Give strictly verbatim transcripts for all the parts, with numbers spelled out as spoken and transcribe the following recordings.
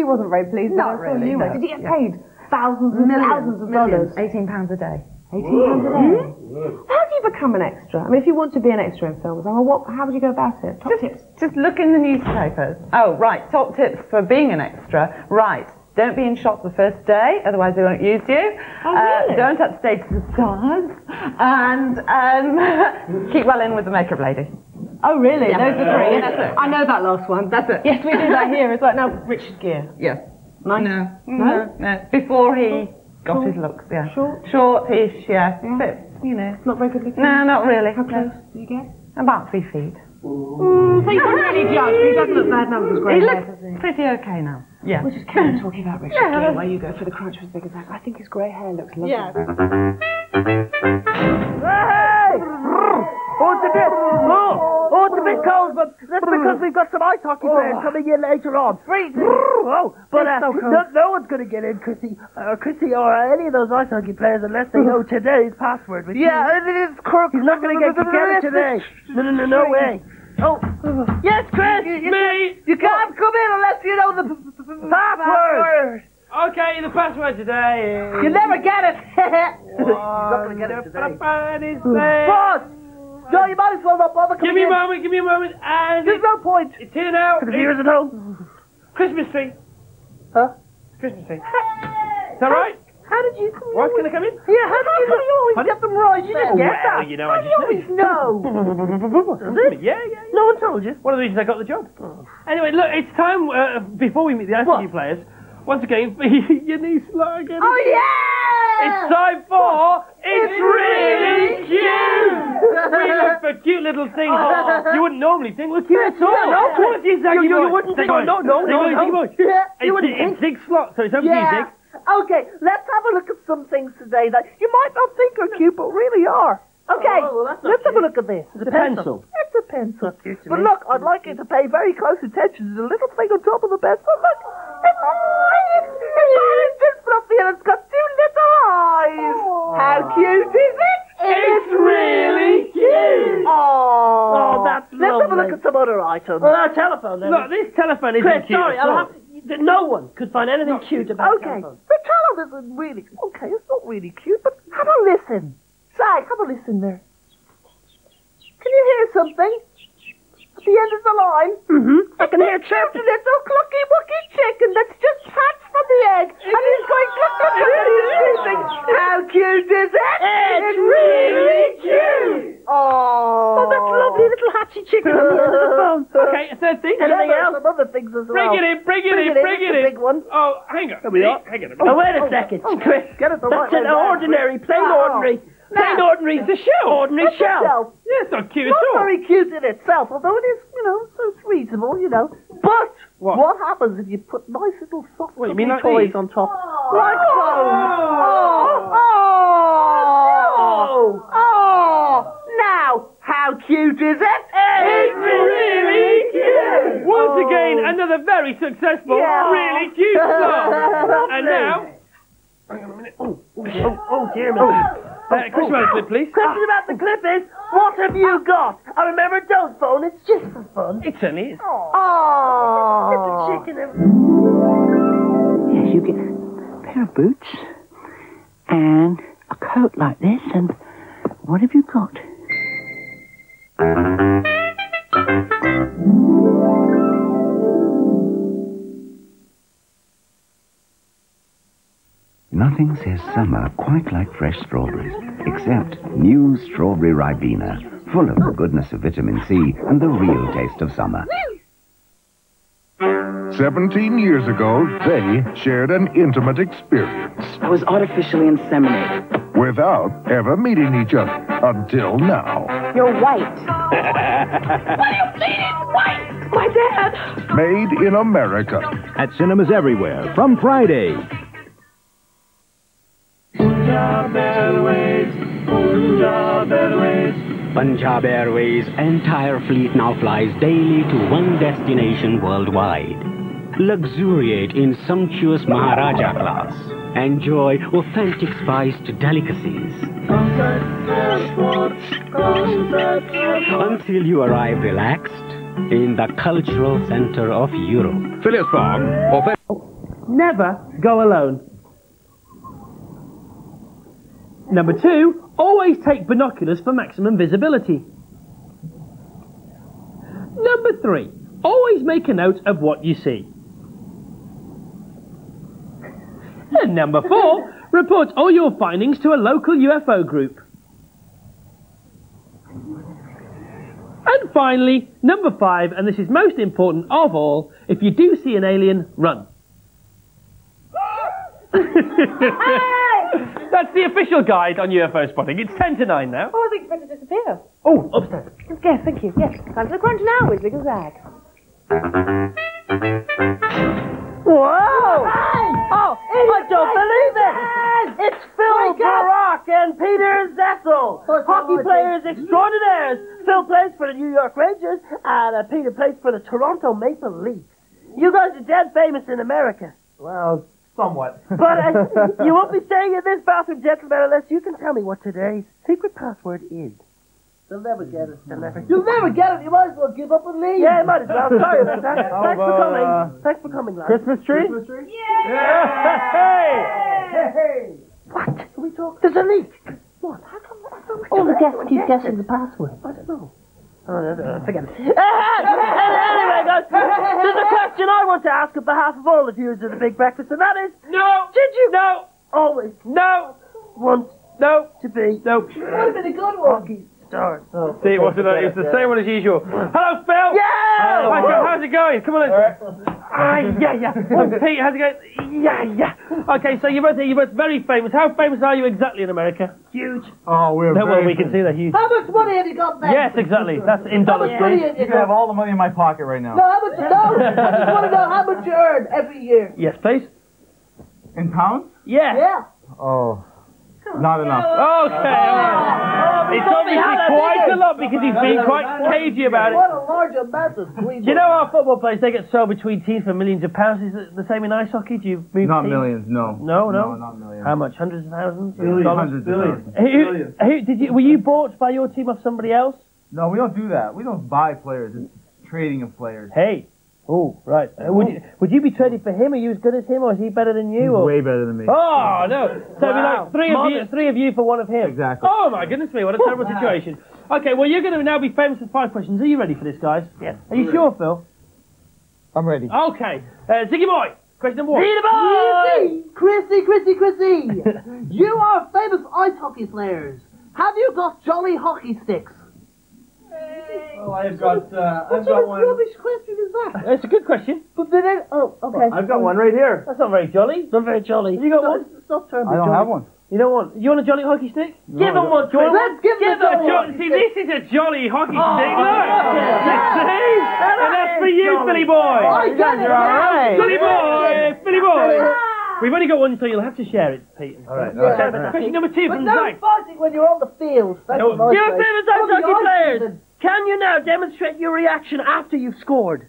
She wasn't very pleased. Not but I saw really, you no. were. Did you get Yeah. paid thousands and Millions, thousands of millions. dollars? eighteen pounds a day. eighteen pounds a day? How do you become an extra? I mean, if you want to be an extra in films, I mean, what, how would you go about it? Top Just, tips? just look in the newspapers. Oh, right, top tips for being an extra. Right, don't be in shot the first day, otherwise they won't use you. Oh, really? uh, don't upstage the stars. And um, keep well in with the makeup lady. Oh, really? Yeah. Those are three? Yeah, that's it. I know that last one. That's it. Yes, we do that here as well. Now, Richard Gere. Yes. Nice. No. No? No. Before he got Short? his looks, yeah. Short? Short-ish, yeah. Yeah. But, you know. Not very good looking? No, not really. How close do you get? About three feet. Mm, so you can't really judge, but he doesn't look bad numbers. He Grey hair, looks does he? pretty okay now. Yeah. We're just carrying on talking about Richard Yeah. Gere while you go for the crunch with Big Attack. I think his grey hair looks lovely. Yeah. Hey! Oh, it's a bit, oh, oh, it's a bit cold, but that's because we've got some ice hockey players coming in later on. Freezing. Oh, but uh, so cold. no, no one's going to get in, Chrissy, uh, Chrissy, or any of those ice hockey players unless they know today's password. Which Yeah, is, it is Kirk. He's not going to get together today. No, no, no, no way. Oh, yes, Chris. Me! You can't come in unless you know the password. Okay, the password today is... You never get it. He's not going to get it today. Boss! No, you might as well not bother Give coming me a in. moment, give me a moment, and There's no point. it's here now. For the viewers at home. Christmas tree. Huh? Christmas tree. Is that right? How did you... What, can I come in? Yeah, how did you, you always get them right? You just Oh, get well, that. you know, How I do you just always know? Does it? Yeah, yeah, yeah. No one told you. One of the reasons I got the job. Anyway, look, it's time, uh, before we meet the ice hockey What? players, once again, for your niece, Laura, again. Oh, yeah! It's time for It's Really Cute! We look for cute little things Oh. you wouldn't normally think were cute at all. Yeah, no, Quality Zaggy You- you boy. wouldn't think- Zaggy no, boy. no, no, Zaggy boy, no, Zaggy boy. Yeah, It's, you wouldn't it's think. six slots, so it's up to you, Yeah. Zig. Okay, let's have a look at some things today that you might not think are cute, but really are. Okay, Oh, well, that's not let's have a cute. look at this. It's a pencil. It's a pencil. cute to But me. look, I'd like you to pay very close attention to the little thing on top of the pencil. Look, it's it's it's just fluffy and it's got two little eyes. How cute is it? It's really cute. Oh, Oh, that's Let's have a lovely. look at some other items. Well, our telephone, then. Look, this telephone isn't Chris, cute sorry, at all. I'll have to, no one could find anything cute about Okay, telephone. the telephone isn't really... Okay, it's not really cute, but have a listen. Sag, have a listen there. Can you hear something? At the end of the line? Mm-hmm. I can hear chirp. A little clucky wucky chicken that's just hatched from the egg. And he's going cluck cluck cluck and he's sleeping. How cute is it? It's really cute. Oh. Oh, that's a lovely little hatchy chicken on the end of the phone. Okay, a third thing. Anything Another- else? Some other things as well. Bring it in, bring it Bring in, it in, bring it's it a in. big one. Oh, hang on. Here we are. Hang on a Oh, minute. wait a second. Oh, Chris, get it the right that's an way back. ordinary, plain Oh. ordinary. Plain Now. ordinary. It's a shell. Ordinary What's a shell. shell? Yeah, it's not cute at Not all. very cute in itself, although it is, you know, so it's reasonable, you know. But What? what happens if you put nice little soft What, you mean cuddly like toys these? on top? Like so. Oh. Oh. Oh. Oh. Now, how cute is it? It's really cute. Once Oh. again, another very successful, Yeah. really cute song. And now, hang on a minute. Oh, oh, oh, oh dear me. Uh, question about the clip, please. Question about the clip is, what have you got? I remember, don't phone, it's just for fun. It certainly is. Oh. It's a chicken. Yes, you get a pair of boots and a coat like this, and what have you got? Nothing says summer quite like fresh strawberries, except new strawberry Ribena, full of the goodness of vitamin C and the real taste of summer. Seventeen years ago, they shared an intimate experience I was artificially inseminated. without ever meeting each other until now. You're white. What do you mean it's white? My dad. Made in America. At cinemas everywhere from Friday. Punjab Airways, Punjab Airways. Punjab Airways' entire fleet now flies daily to one destination worldwide. Luxuriate in sumptuous Maharaja class. Enjoy authentic spiced delicacies. Until you arrive relaxed in the cultural center of Europe. Phileas Fogg, never go alone. Number two, always take binoculars for maximum visibility. Number three, always make a note of what you see. And number four, report all your findings to a local U F O group. And finally, number five, and this is most important of all, if you do see an alien, run. That's the official guide on U F O spotting. It's ten to nine now. Oh, I think you better disappear. Oh, upstairs. Yes, thank you. Yes, time for the crunch now with Big Zag. Whoa! Oh, I don't believe it! It's Phil Barack and Peter Zessel, hockey players extraordinaires. Phil plays for the New York Rangers, and uh, Peter plays for the Toronto Maple Leafs. You guys are dead famous in America. Well, somewhat. But uh, you won't be staying in this bathroom, gentlemen, unless you can tell me what today's secret password is. They'll never get it. They'll never. You'll never get it. You might as well give up and leave. Yeah, you might as well. Sorry about that. How Thanks for about, coming. uh, Thanks for coming, lads. Christmas tree? Christmas tree? Yeah. Hey! Hey! What? Can we talk? There's a leak. What? How come? How come oh, the guests keep guessing the password. I don't know. Oh, no, no, forget it. Anyway, guys, there's a question I want to ask on behalf of all the viewers of The Big Breakfast, and that is... No! Did you... No! Always... No! Want... No! To be... No. That would have been a good one. Hockey stars. Oh, See, it wasn't it? It's the same one as usual. Hello, Phil! Yeah! Hi, Phil. How's it going? Come on, let's... Ah, yeah, yeah. Oh, Pete, how's it going? Yeah, yeah. Okay, so you're both, you're both very famous. How famous are you exactly in America? Huge. Oh, we're No, well, very we can see that huge. How much money have you got there? Yes, exactly. That's in How dollars, much money please. have you got? all the money in my pocket right now. No, how much? No, I just want to know how much you earn every year. Yes, please. In pounds? Yeah. Yeah. Oh, not enough. Okay. It's obviously quite a lot because he's being quite cagey about it. What a large amount of sweet. Do you know our football players, they get sold between teams for millions of pounds? Is it the same in ice hockey? Do you move Not teams? millions, no. No, no? No, not millions. How much? Hundreds of thousands? Billions. Dollars? Hundreds of thousands. Who, who, did you, were you bought by your team off somebody else? No, we don't do that. We don't buy players. It's trading of players. Hey. Oh, right. Uh, would, you, would you be traded for him? Are you as good as him, or is he better than you? He's or? way better than me. Oh, no. So it'd be Wow. like three of, you, three of you for one of him. Exactly. Oh, my goodness me. What a terrible situation. Okay, well, you're going to now be famous for five questions. Are you ready for this, guys? Yes. Are you sure, Phil? I'm ready. Okay. Uh, Ziggy Boy, question number one. Ziggy Boy! Chrissy, Chrissy, Chrissy, you are famous ice hockey players. Have you got jolly hockey sticks? Oh, I've got, uh, What I've sort got of one. rubbish question is that? It's a good question. But then, it- oh, okay. I've got one right here. That's not very jolly. Not very jolly. You got No, one? it's not terribly I don't jolly. have one. You don't want? You want a jolly hockey stick? Give him one, Do you want Let's give Give them them a Jo- jolly see, stick. this is a jolly hockey Oh, stick. Look. yeah. You see? And that's for you, Jolly. Billy Boy. I get it. right. Billy Boy. Billy Boy. We've only got one, so you'll have to share it, Pete. All right. Yeah. all right. Question number two But from no Zach. fighting when you're on the field. That's No, what I You're say. famous ice On the hockey ice, players. then. Can you now demonstrate your reaction after you've scored?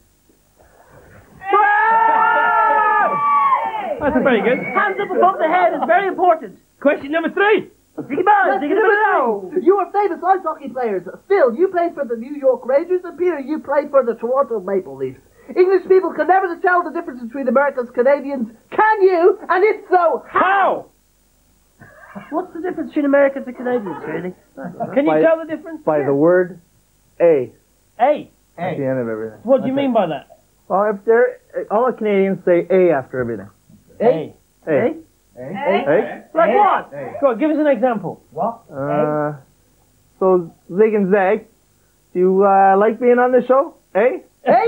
That's very good. Hands up above the head is very important. Question number three. Ziggy Boy, Let's Ziggy give it a Boy. go. You are famous ice hockey players. Phil, you played for the New York Rangers, and Peter, you played for the Toronto Maple Leafs. English people can never tell the difference between Americans and Canadians. Can you? And if so, how? What's the difference between Americans and Canadians, really? Can you By- tell the difference? By the word A A. at the end of everything. What do you mean by that? Well, if they're, all the Canadians say A after everything. A. A. A? A? Like what? Go on, give us an example. Uh, so, Zig and Zag, do you uh, like being on the show? Eh? That's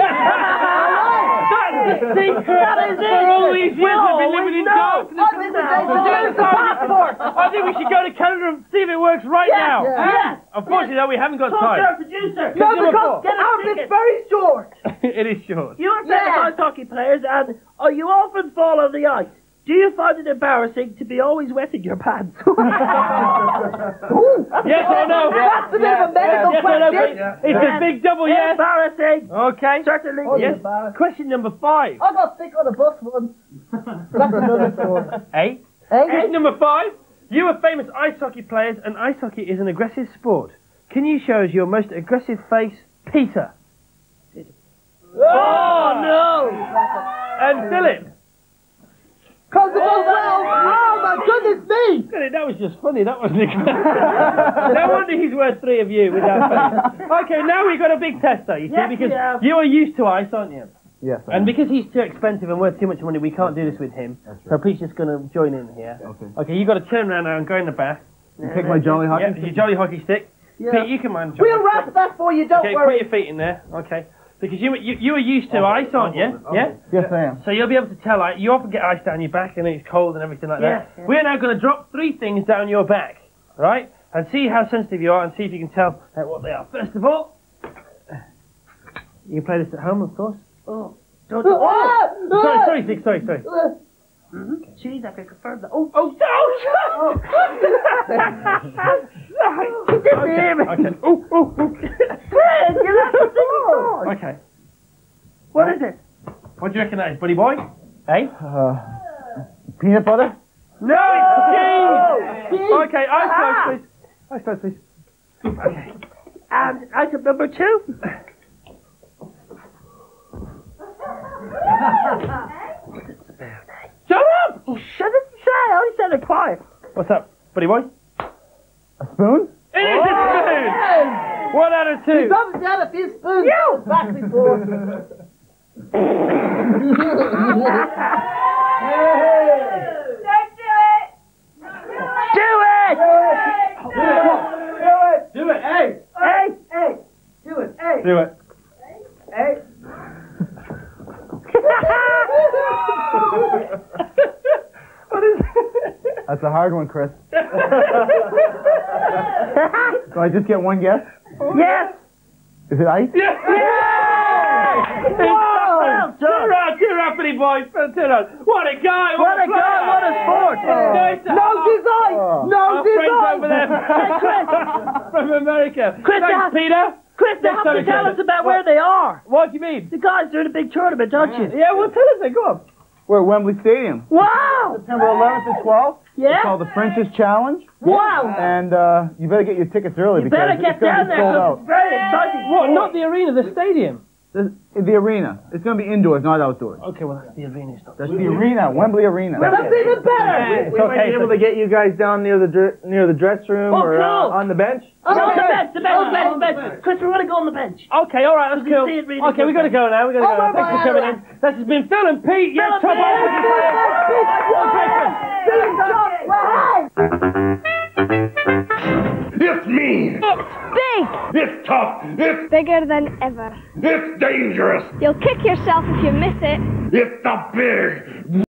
the secret. That is it. For all these years We'll we've been always living in know. darkness. Oh, this is There's the passport. I think we should go to Canada and see if it works right now. Yes. Unfortunately, though, we haven't got Talk to our time. producer. No, Number because four. Get a our ticket. bit's very short. It is short. You're famous Yeah. ice hockey players, and oh, you often fall on the ice. Do you find it embarrassing to be always wetting your pants? Yes or no? That's a bit of a medical Yes or no? question. It's a big double yes. Embarrassing. Okay. Certainly. Oh, Yes. embarrassing. Question number five. I got sick on a bus once. That's another story. A. Eh? Question number five. You are famous ice hockey players, and ice hockey is an aggressive sport. Can you show us your most aggressive face, Peter? Oh no! And Philip? Cause the boat well. Oh my goodness me! That was just funny, that wasn't it? No wonder he's worth three of you with that face. Okay, now we've got a big test though, you see, Yes, because we have. you are used to ice, aren't you? Yes. And because he's too expensive and worth too much money, we can't do this with him. So Pete's just going to join in here. Okay. Okay, you've got to turn around now and go in the bath. You take my jolly hockey Yeah, stick? your jolly hockey stick. Yeah. Pete, you can mind. We'll wrap that for you, don't okay, worry. put your feet in there. Okay. Because you you, you are used to ice, aren't you? Yeah? Yes, I am. So you'll be able to tell, like, you often get ice down your back and it's cold and everything like that. Yes, yes. We're now going to drop three things down your back, right? And see how sensitive you are and see if you can tell uh, what they are. First of all, you can play this at home, of course. Oh. Don't, oh! Sorry, sorry, Dick, sorry, sorry. Mm-hmm. Jeez, I can confirm that. Oh, oh, oh! Okay, okay. Oh, oh, oh. Fred, you left the thing on. Okay. What is it? What do you reckon that is, buddy boy? Eh? Uh, peanut butter? No, it's cheese! Okay, eyes closed, please. Eyes closed, please. Okay. And item number two. Shut up! Oh, shut it, say. I only said it quiet. What's up, buddy boy? A spoon? It is a spoon! One out of two. He's obviously had a few spoons you! back before. Do it! Do it, hey! Hey, hey, do it, hey. Do it. Hey. What is That's a hard one, Chris. Do I just get one guess? Yes! Is it ice? Yeah! Well done! Turn around, turn around, pretty boy. Turn around. What a guy! What a guy, what a sport! Nice to No have design! Oh. No our friends design! over there Hey, Chris! from America. Chris, Thanks, they have- Peter. Chris, they Next have time to you tell come. us about What? where they are. What do you mean? The guys are in a big tournament, don't you? Yeah, well, tell us then. Go on. We're at Wembley Stadium. Wow! September eleventh and twelfth. Yeah? It's called the French's Challenge. Wow! And uh, you better get your tickets early You because better it's get going down to be there. sold 'cause out. It's very exciting. What? Not the arena, the stadium. The, the arena. It's going to be indoors, not outdoors. Okay, well, that's the arena. It's not That's the arena, Wembley Arena. Well, that's even better! We might be able to get you guys down near the dr- near the dress room Oh, or uh, cool. on the bench. Oh, no, the bench, the bench, the bench, the bench. Chris, we're going to go on the bench. Okay, all right, that's You can cool. see it really Okay, we got to good. go now. We got to Oh, go. bye, Thanks for bye, coming bye. in. This has been Phil and Pete. Yes, Phil top and off. It's mean. It's big! It's tough. It's Bigger than ever. it's dangerous. You'll kick yourself if you miss it. It's the big